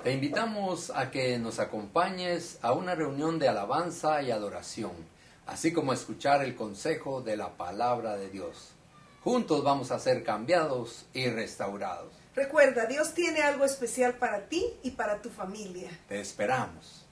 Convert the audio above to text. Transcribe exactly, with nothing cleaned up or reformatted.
Te invitamos a que nos acompañes a una reunión de alabanza y adoración, así como a escuchar el consejo de la palabra de Dios. Juntos vamos a ser cambiados y restaurados. Recuerda, Dios tiene algo especial para ti y para tu familia. Te esperamos.